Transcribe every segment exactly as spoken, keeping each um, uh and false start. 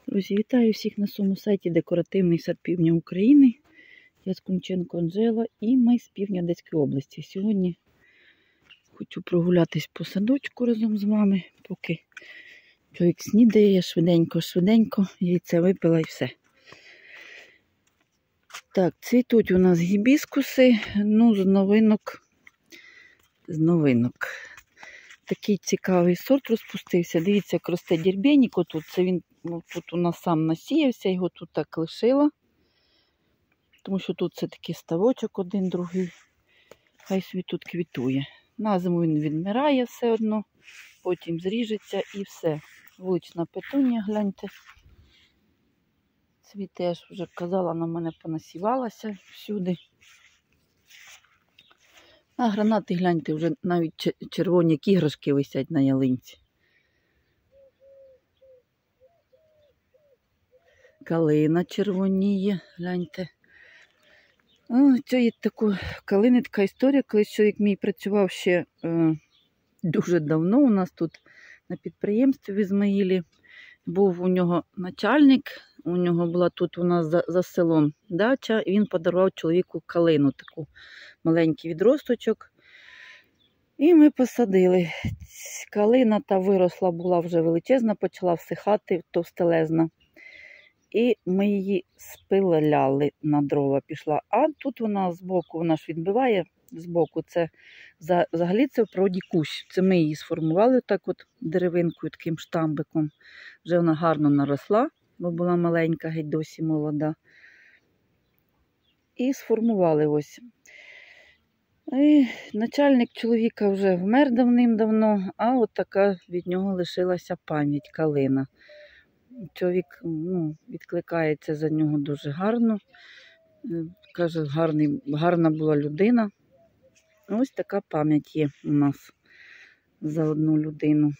Друзі, вітаю всіх на своєму сайті Декоративний сад Півдня України. Я Скунченко Анжела і ми з півдня Одеської області. Сьогодні хочу прогулятись по садочку разом з вами, поки чоловік снідає, я швиденько-швиденько яйце випила і все. Так, цвітуть у нас гібіскуси, ну з новинок, з новинок. Такий цікавий сорт розпустився. Дивіться, як росте дербєнік. Отут це він ну, тут у нас сам насіявся, його тут так лишила. Тому що тут це такий ставочок один, другий. Хай собі тут квітує. На зиму він відмирає все одно, потім зріжеться і все. Вулична петунія, гляньте. Цвіте, я ж вже казала, на мене понасівалася всюди. А гранати, гляньте, вже навіть червоні іграшки висять на ялинці. Калина червоніє, гляньте. О, це є таку, калини така історія, коли чоловік мій працював ще е, дуже давно у нас тут на підприємстві в Ізмаїлі. Був у нього начальник, у нього була тут у нас за, за селом дача, і він подарував чоловіку калину, таку маленький відросточок. І ми посадили. Калина та виросла, була вже величезна, почала всихати, товстелезна. І ми її спиляли на дрова пішла. А тут вона збоку, вона ж відбиває збоку. Це взагалі це в природі кущ. Це ми її сформували так от деревинкою, таким штамбиком. Вже вона гарно наросла, бо була маленька, геть досі молода. І сформували ось. І начальник чоловіка вже вмер давним-давно, а от така від нього лишилася пам'ять, калина. Чоловік ну, відкликається за нього дуже гарно. Каже, гарний, гарна була людина. Ось така пам'ять є у нас за одну людину.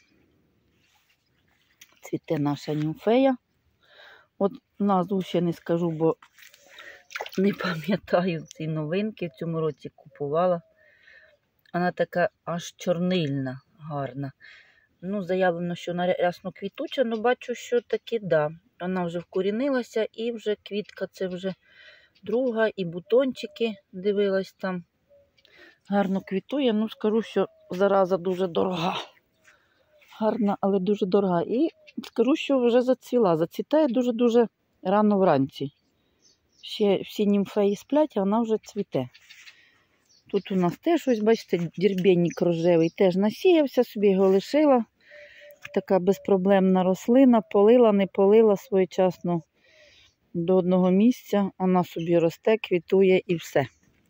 Цвіте наша німфея. От назву ще не скажу, бо не пам'ятаю ці новинки. В цьому році купувала. Вона така аж чорнильна, гарна. Ну, заявлено, що вона рясно квітуча, але бачу, що таки, да. Вона вже вкорінилася і вже квітка, це вже друга, і бутончики, дивилась там. Гарно квітує, ну, скажу, що зараза дуже дорога. Гарна, але дуже дорога. І скажу, що вже зацвіла. Зацвітає дуже-дуже рано вранці. Ще всі німфеї сплять, а вона вже цвіте. Тут у нас теж, ось, бачите, дербєнік рожевий теж насіявся, собі його лишила. Така безпроблемна рослина, полила, не полила своєчасно до одного місця. Вона собі росте, квітує і все.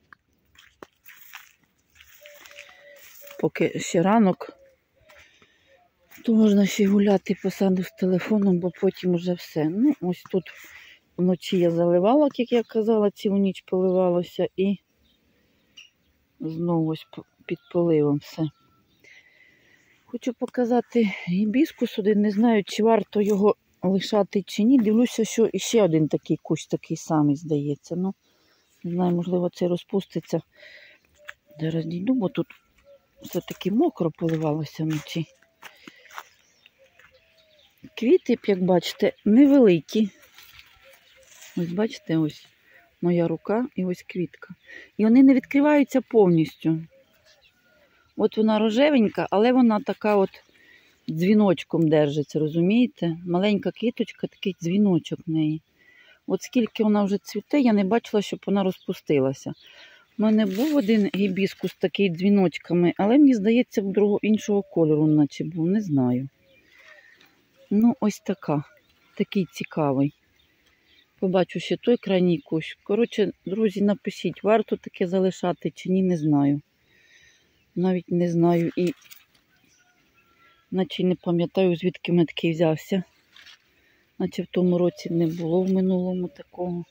Поки ще ранок, то можна ще гуляти по саду з телефоном, бо потім вже все. Ну, ось тут вночі я заливала, як я казала, цілу ніч поливалося і знову ось під поливом все. Хочу показати гібіскус один. Не знаю, чи варто його лишати чи ні. Дивлюся, що ще один такий кущ, такий самий, здається. Ну, не знаю, можливо, це розпуститься. Зараз дійду, бо тут все-таки мокро поливалося вночі. Квіти, як бачите, невеликі. Ось бачите, ось моя рука і ось квітка. І вони не відкриваються повністю. От вона рожевенька, але вона така от дзвіночком держиться, розумієте? Маленька квіточка, такий дзвіночок в неї. От скільки вона вже цвіте, я не бачила, щоб вона розпустилася. У мене був один гібіскус такий дзвіночками, але мені здається, другого іншого кольору наче був, не знаю. Ну, ось така. Такий цікавий. Побачу ще той крайній кущ. Коротше, друзі, напишіть, варто таке залишати чи ні, не знаю. Навіть не знаю і наче не пам'ятаю, звідки в мене такий взявся. Наче в тому році не було в минулому такого.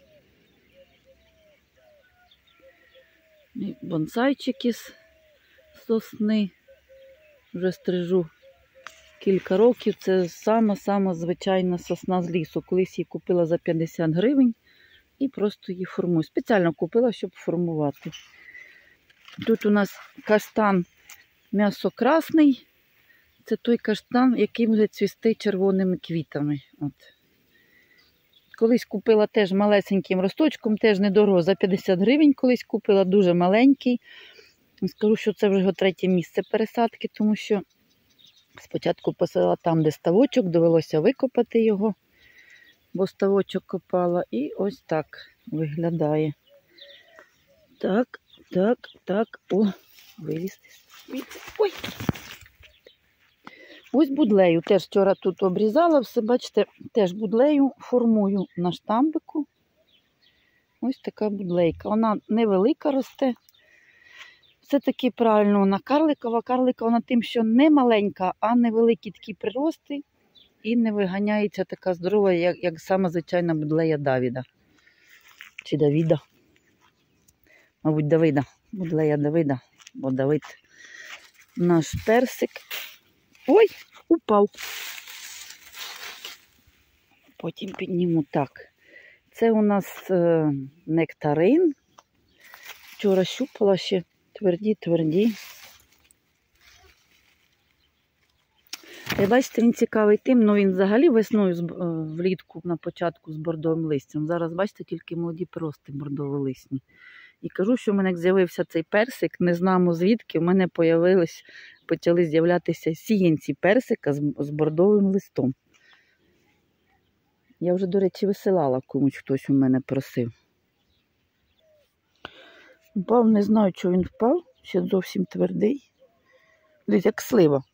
І бонсайчики з сосни. Вже стрижу кілька років. Це сама-сама звичайна сосна з лісу. Колись її купила за п'ятдесят гривень і просто її формую. Спеціально купила, щоб формувати. Тут у нас каштан м'ясокрасний. Це той каштан, який буде цвісти червоними квітами. От. Колись купила теж малесеньким росточком, теж недорого, за п'ятдесят гривень колись купила, дуже маленький. Скажу, що це вже його третє місце пересадки, тому що спочатку посадила там, де ставочок, довелося викопати його, бо ставочок копала. І ось так виглядає. Так, так, так, о, вилізти. Ой! Ось будлею. Теж вчора тут обрізала все, бачите, теж будлею формую на штамбику. Ось така будлейка. Вона невелика росте. Все-таки правильно вона карликова. Карликова вона тим, що не маленька, а невеликі такі прирости. І не виганяється така здорова, як, як сама звичайна будлея Давіда. Чи Давіда. Мабуть, Давида. Будлея Давида. Бо Давид наш персик. Ой, упав. Потім підніму так. Це у нас е, нектарин. Вчора щупала ще тверді-тверді. Бачите, він цікавий тим, але він взагалі весною влітку на початку з бордовим листям. Зараз, бачите, тільки молоді прирости бордово-лисні. І кажу, що в мене як з'явився цей персик, не знамо звідки, в мене появились, почали з'являтися сіянці персика з, з бордовим листом. Я вже, до речі, висилала комусь, хтось у мене просив. Впав, не знаю, чого він впав, ще зовсім твердий. Десь як слива.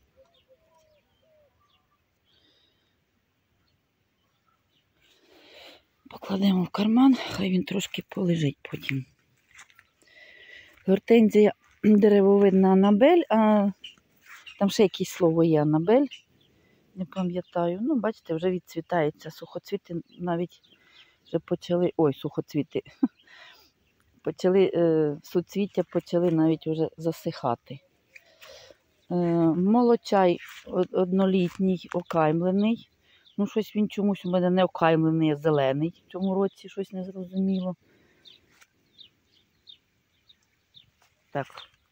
Покладемо в карман, хай він трошки полежить потім. Гортензія деревовидна Анабель, а там ще якесь слово є Анабель, не пам'ятаю. Ну, бачите, вже відцвітається. Сухоцвіти навіть вже почали, ой, сухоцвіти, почали, е, суцвіття почали навіть вже засихати. Е, молочай однолітній, окаймлений. Ну, щось він чомусь у мене не окаймлений, а зелений. В цьому році щось не зрозуміло. Так.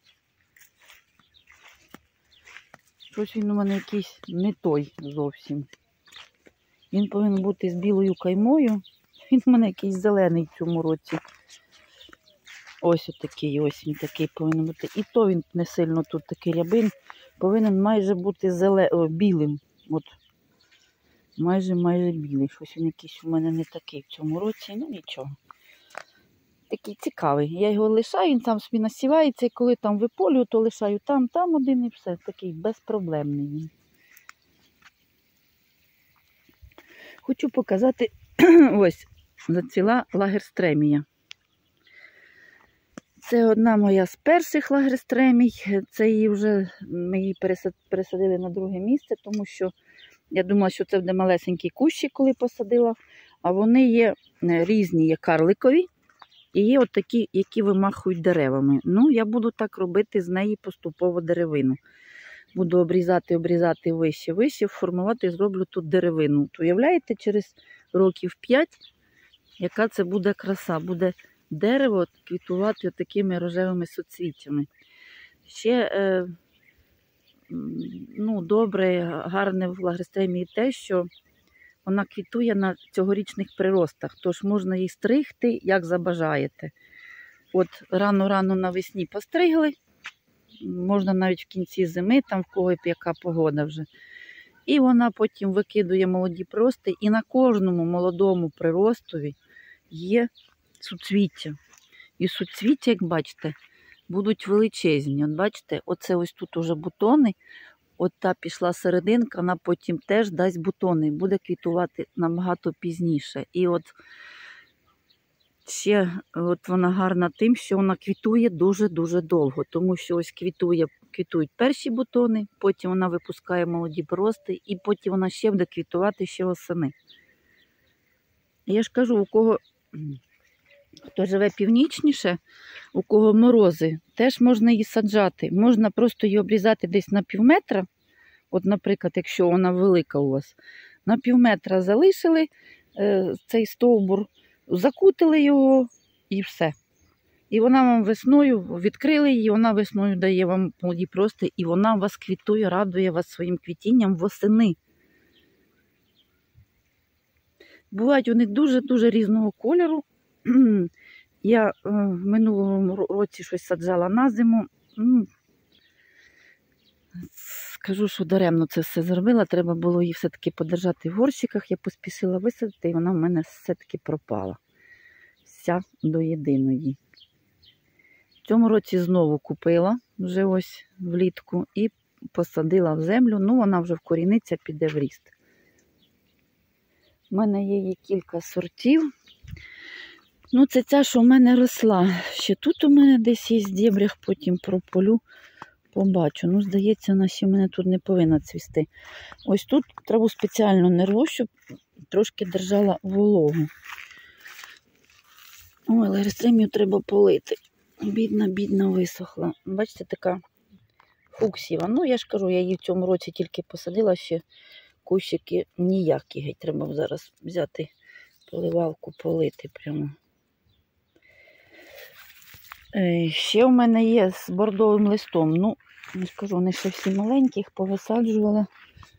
Щось він у мене якийсь не той зовсім. Він повинен бути з білою каймою. Він у мене якийсь зелений в цьому році. Ось отакий, ось він такий повинен бути. І то він не сильно тут такий рябин. Повинен майже бути зеле... О, білим. От. Майже, майже білий. Щось він якийсь у мене не такий в цьому році. Ну нічого. Такий цікавий. Я його лишаю, він сам собі насівається, і коли там виполюю, то лишаю там, там один і все. Такий безпроблемний він. Хочу показати, ось, зацвіла лагерстремія. Це одна моя з перших лагерстремій. Це її вже, ми її пересадили на друге місце, тому що я думала, що це буде малесенькі кущі, коли посадила. А вони є різні, є карликові. І є от такі, які вимахують деревами. Ну, я буду так робити з неї поступово деревину. Буду обрізати, обрізати вище, вище, формувати і зроблю тут деревину. От уявляєте, через років п'ять, яка це буде краса. Буде дерево квітувати такими рожевими соцвіттями. Ще е, ну, добре, гарне в лагерстремії те, що вона квітує на цьогорічних приростах, тож можна її стригти, як забажаєте. От рано-рано навесні постригли, можна навіть в кінці зими, там в кого яка погода вже. І вона потім викидує молоді прирости, і на кожному молодому приростові є суцвіття. І суцвіття, як бачите, будуть величезні. От бачите, оце ось тут уже бутони. От та пішла серединка, вона потім теж дасть бутони, буде квітувати набагато пізніше. І от ще от вона гарна тим, що вона квітує дуже-дуже довго. Тому що ось квітує, квітують перші бутони, потім вона випускає молоді прирости, і потім вона ще буде квітувати ще восени. Я ж кажу, у кого, хто живе північніше, у кого морози, теж можна її саджати. Можна просто її обрізати десь на пів метра. От, наприклад, якщо вона велика у вас, на пів метра залишили е, цей стовбур, закутили його і все. І вона вам весною, відкрили її, вона весною дає вам молоді прирости, і вона вас квітує, радує вас своїм квітінням восени. Бувають вони дуже-дуже різного кольору. Я в минулому році щось саджала на зиму. Ну, скажу, що даремно це все зробила. Треба було її все-таки подержати в горщиках. Я поспішила висадити, і вона в мене все-таки пропала. Вся до єдиної. В цьому році знову купила, вже ось влітку, і посадила в землю. Ну, вона вже вкоріниться, піде в ріст. У мене є її кілька сортів. Ну, це ця, що в мене росла. Ще тут у мене десь є в дєбрях, потім прополю, побачу. Ну, здається, вона ще в мене тут не повинна цвісти. Ось тут траву спеціально не рву, щоб трошки держала вологу. Ой, ларистрімію треба полити. Бідна, бідна висохла. Бачите, така фуксіва. Ну, я ж кажу, я її в цьому році тільки посадила, ще кущики ніякі. Геть, треба зараз взяти поливалку, полити прямо. Ще в мене є з бордовим листом. Ну, не скажу, вони ще всі маленькі, їх повисаджувала.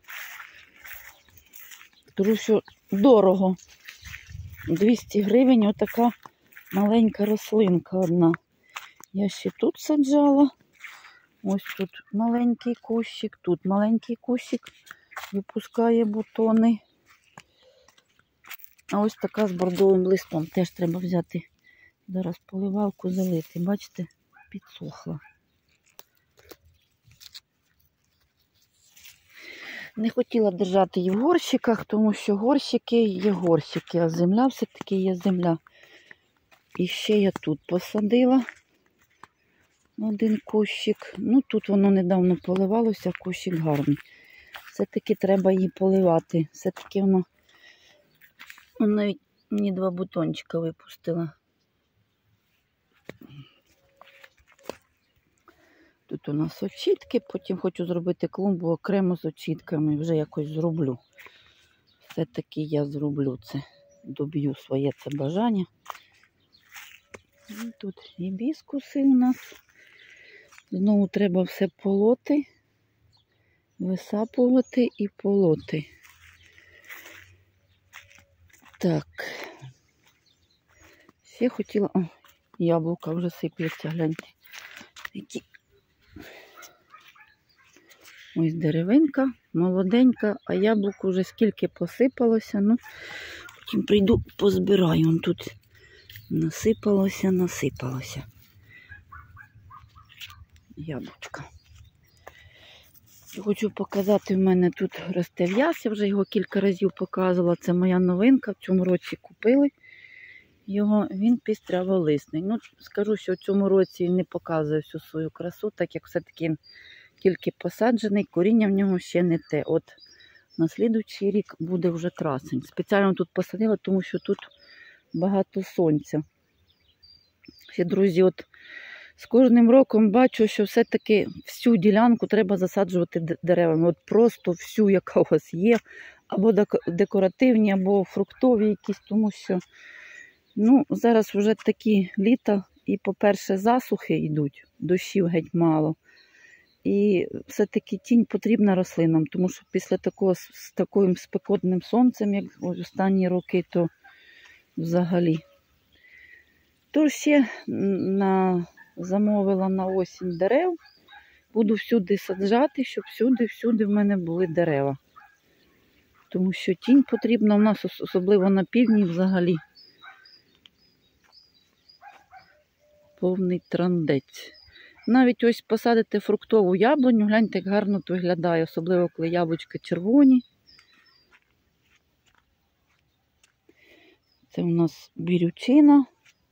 Тому що дорого. двісті гривень отака маленька рослинка одна. Я ще тут саджала. Ось тут маленький кущик, тут маленький кущик випускає бутони. А ось така з бордовим листом. Теж треба взяти. Зараз поливалку залити. Бачите, підсохла. Не хотіла держати її в горщиках, тому що горщики є горщики, а земля все-таки є земля. І ще я тут посадила один кущик. Ну, тут воно недавно поливалося, кущик гарний. Все-таки треба її поливати. Все-таки воно, воно навіть мені два бутончика випустила. Тут у нас очітки, потім хочу зробити клумбу окремо з очітками, вже якось зроблю. Все-таки я зроблю це, доб'ю своє це бажання. І тут гібіскуси у нас. Знову треба все полоти, висапувати і полоти. Так. Ще хотіла... О, яблука вже сипляться, гляньте. Які... Ось деревинка, молоденька, а яблуко вже скільки посипалося. Ну, потім прийду, позбираю. Вон тут насипалося, насипалося. Яблучка. Хочу показати, в мене тут росте в'яз, я вже його кілька разів показувала. Це моя новинка, в цьому році купили його, він пістряволисний. Ну, скажу, що в цьому році він не показує всю свою красу, так як все-таки тільки посаджений, коріння в нього ще не те. От на слідуючий рік буде вже красень. Спеціально тут посадила, тому що тут багато сонця. Ще, друзі, от з кожним роком бачу, що все-таки всю ділянку треба засаджувати деревами. От просто всю, яка у вас є, або декоративні, або фруктові якісь, тому що ну, зараз вже такі літа і, по-перше, засухи йдуть, дощів геть мало. І все-таки тінь потрібна рослинам, тому що після такого, з таким спекотним сонцем, як останні роки, то взагалі. Тож ще на... замовила на осінь дерев, буду всюди саджати, щоб всюди-всюди в мене були дерева. Тому що тінь потрібна у нас, особливо на півдні взагалі. Повний трандець. Навіть ось посадити фруктову яблуню, гляньте, як гарно це виглядає, особливо коли яблучка червоні. Це у нас бірючина.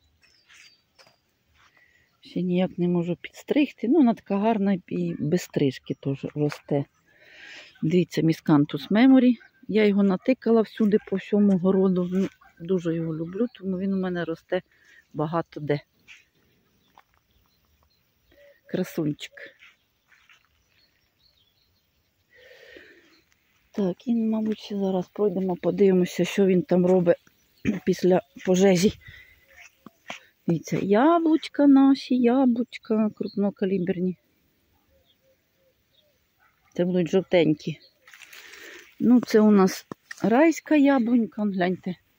Ще ніяк не можу підстригти. Ну, вона така гарна і без стрижки теж росте. Дивіться, Miscanthus Memory. Я його натикала всюди по всьому городу. Ну, дуже його люблю, тому він у мене росте багато де. Красунчик. Так, і, мабуть, ще зараз пройдемо, подивимося, що він там робить після пожежі. Дивіться, яблучка наші, яблучка крупнокаліберні. Це будуть жовтенькі. Ну, це у нас райська яблунька, гляньте,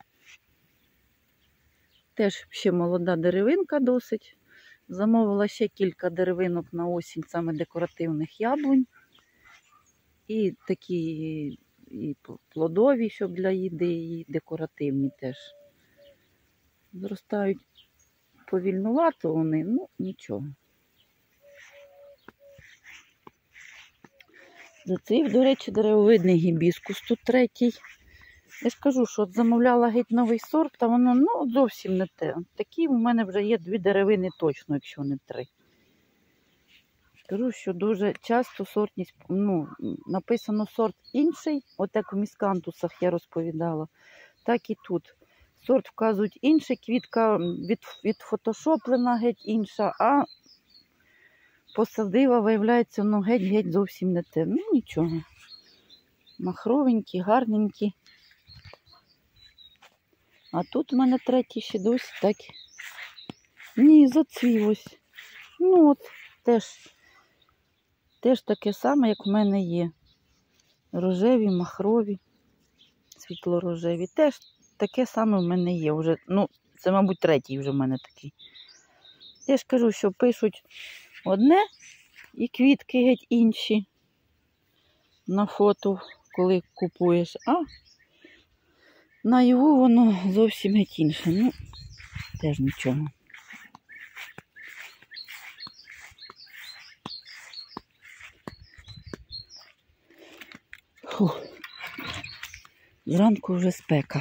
Теж ще молода деревинка досить. Замовила ще кілька деревинок на осінь, саме декоративних яблунь. І такі і плодові, щоб для їди, і декоративні теж. Зростають повільнувато вони, ну нічого. Зацвів, до речі, деревовидний гібіскус тут третій. Я ж кажу, що от замовляла геть новий сорт, а воно ну, зовсім не те. Такі у мене вже є дві деревини точно, якщо не три. Кажу, що дуже часто сортність, ну, написано сорт інший, от як у міскантусах я розповідала, так і тут. Сорт вказують інший, квітка від, відфотошоплена геть інша, а посадила, виявляється, воно геть-геть зовсім не те. Ну, нічого. Махровенькі, гарненькі. А тут у мене третій ще досі так. Ні, зацвів ось. Ну от, теж, теж таке саме, як в мене є. Рожеві, махрові, світло-рожеві. Теж таке саме в мене є. Вже, ну, це, мабуть, третій вже в мене такий. Я ж кажу, що пишуть одне і квітки геть інші на фото, коли купуєш, а наяву воно зовсім геть інше. Ну, теж нічого. Фух. Зранку вже спека.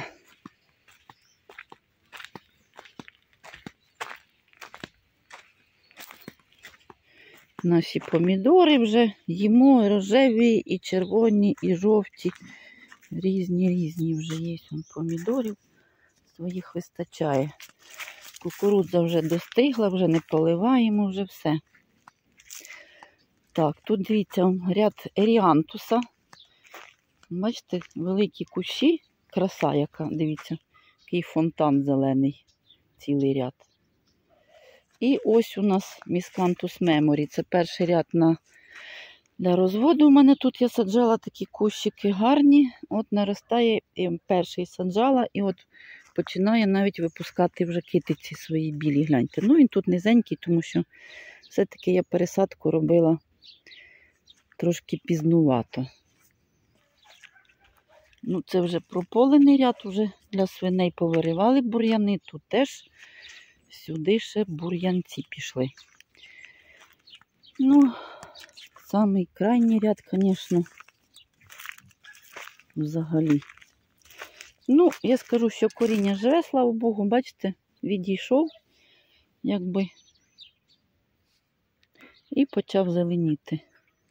Наші помідори вже їмо, і рожеві, і червоні, і жовті. Різні-різні вже є. Вон помідорів своїх вистачає. Кукурудза вже достигла, вже не поливаємо, вже все. Так, тут дивіться, ряд еріантуса. Бачите, великі кущі. Краса яка, дивіться, який фонтан зелений, цілий ряд. І ось у нас міскантус меморі. Це перший ряд на, для розводу. У мене тут я саджала такі кущики гарні. От наростає, перший саджала, і от починає навіть випускати вже китиці свої білі. Гляньте. Ну він тут низенький, тому що все-таки я пересадку робила трошки пізнувато. Ну це вже прополений ряд, вже для свиней повиривали бур'яни. Тут теж сюди ще бур'янці пішли. Ну, самий крайній ряд, звісно, взагалі. Ну, я скажу, що коріння живе, слава Богу, бачите, відійшов, якби, і почав зеленіти.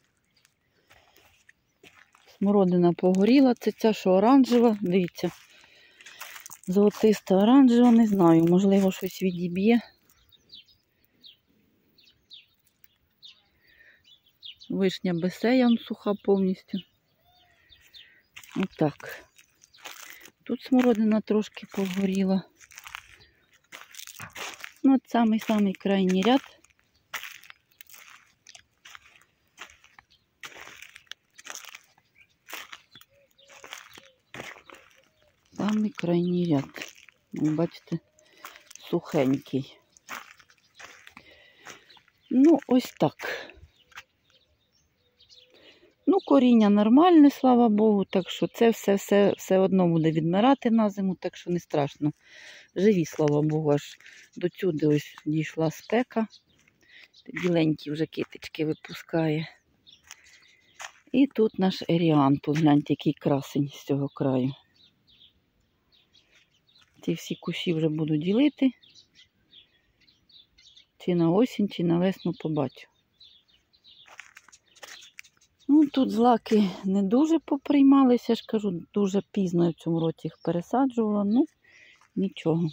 Смородина погоріла, це ця, що оранжева, дивіться. Золотиста оранжева, не знаю, можливо, щось відіб'є. Вишня бесея, суха повністю. Отак. Тут смородина трошки погоріла. Ну, от самий-самий крайній ряд. Самий крайній ряд. Бачите, сухенький. Ну, ось так. Ну, коріння нормальне, слава Богу, так що це все, все, все одно буде відмирати на зиму, так що не страшно. Живі, слава Богу, аж до сюди ось дійшла спека. Біленькі вже китички випускає. І тут наш еріантус, гляньте, який красень з цього краю. Ці всі кущі вже буду ділити. Чи на осінь, чи на весну побачу. Ну, тут злаки не дуже поприймалися, я ж кажу, дуже пізно я в цьому році їх пересаджувала, ну, нічого.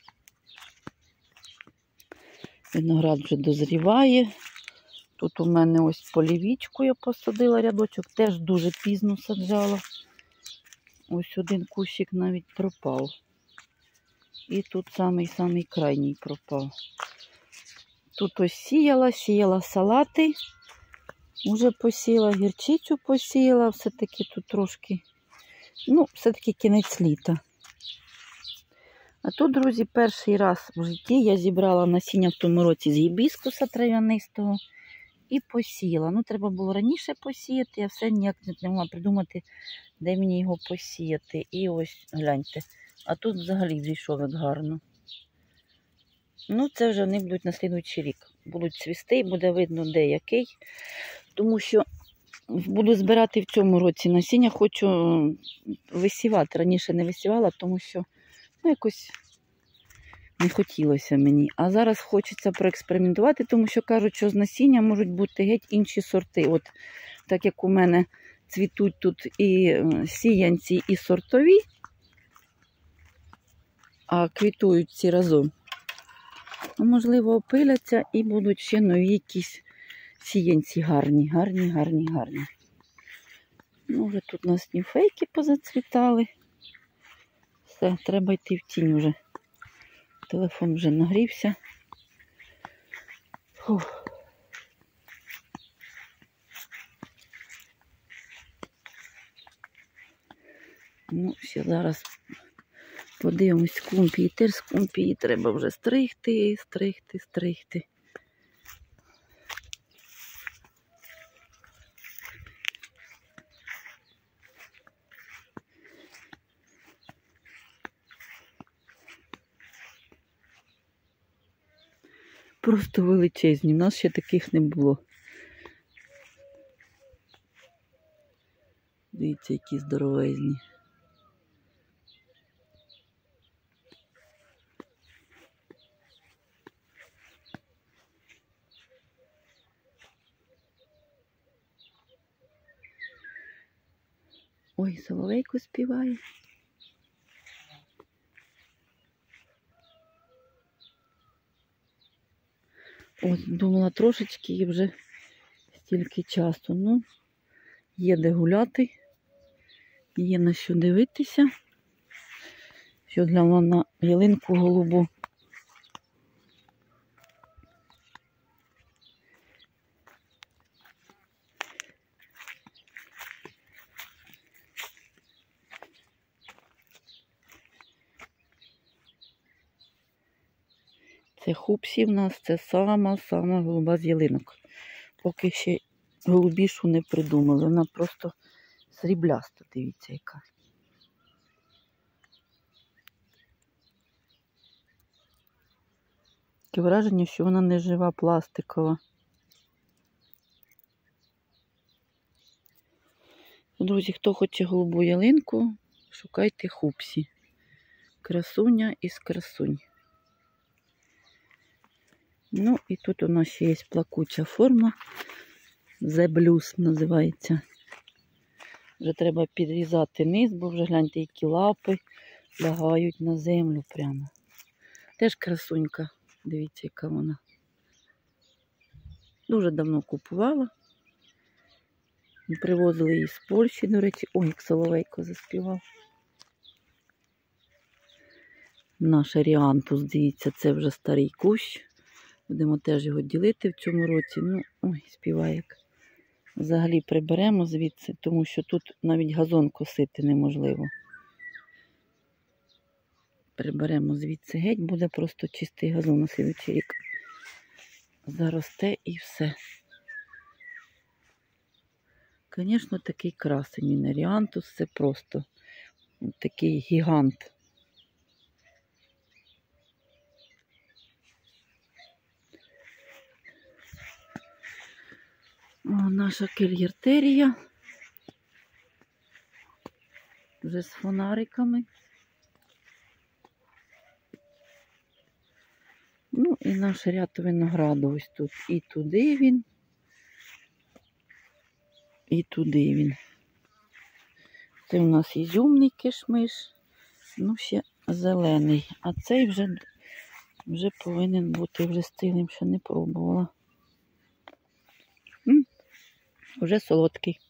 Виноград вже дозріває. Тут у мене ось полівічку я посадила рядочок, теж дуже пізно саджала. Ось один кущик навіть пропав. І тут самий-самий крайній пропав. Тут ось сіяла, сіяла салати. Уже посіяла, гірчицю посіяла, все-таки тут трошки, ну, все-таки кінець літа. А тут, друзі, перший раз в житті я зібрала насіння в тому році з гібіскуса трав'янистого і посіяла. Ну, треба було раніше посіяти, я все ніяк не могла придумати, де мені його посіяти. І ось, гляньте, а тут взагалі зійшов як гарно. Ну, це вже вони будуть на слідуючий рік. Будуть цвісти і буде видно, де який. Тому що буду збирати в цьому році насіння, хочу висівати. Раніше не висівала, тому що ну, якось не хотілося мені. А зараз хочеться проекспериментувати, тому що кажуть, що з насіння можуть бути геть інші сорти. От так як у мене цвітуть тут і сіянці, і сортові, а квітують всі разом. Можливо, опиляться і будуть ще нові якісь сіянці гарні, гарні, гарні, гарні. Ну, вже тут у нас німфейки позацвітали. Все, треба йти в тінь вже. Телефон вже нагрівся. Фух. Ну, ще зараз подивимось скумпії. Теж скумпії треба вже стригти, стригти, стригти. Просто величезні. У нас ще таких не було. Дивіться, які здоровезні. Ой, соловейко співає. Ось, думала трошечки і вже стільки часу. Ну, є де гуляти, є на що дивитися. Що глянула на ялинку голубу. Це хупсі в нас, це сама-сама голуба з ялинок. Поки ще голубішу не придумали. Вона просто срібляста, дивіться яка. Таке враження, що вона не жива, пластикова. Друзі, хто хоче голубу ялинку, шукайте хупсі. Красуня із красунь. Ну, і тут у нас ще є плакуча форма. The Blues називається. Вже треба підрізати низ, бо вже гляньте, які лапи лягають на землю прямо. Теж красунька. Дивіться, яка вона. Дуже давно купувала. Привозили її з Польщі, до речі. Ой, як соловейко заспівав. Наш аріантус, дивіться, це вже старий кущ. Будемо теж його ділити в цьому році. Ну, ой, співає як. Взагалі приберемо звідси, тому що тут навіть газон косити неможливо. Приберемо звідси геть, буде просто чистий газон на слідуючий рік. Заросте і все. Звісно, такий красень аріантус, це просто такий гігант. О, наша кельгертерія. Вже з фонариками. Ну і наш ряд винограду ось тут. І туди він. І туди він. Це у нас ізюмний кишмиш. Ну, ще зелений. А цей вже, вже повинен бути вже стилем, ще не пробувала. М? Вже солодкий.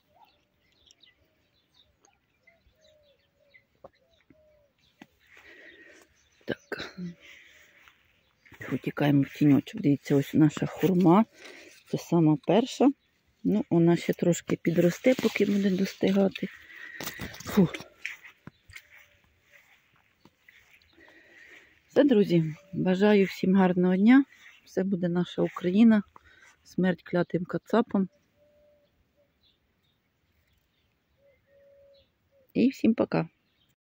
Так. Утікаємо в тіньочок. Дивіться, ось наша хурма. Це сама перша. Ну, вона ще трошки підросте, поки буде достигати. Фу. Все, друзі, бажаю всім гарного дня. Все буде наша Україна. Смерть клятим кацапам. І всім пока.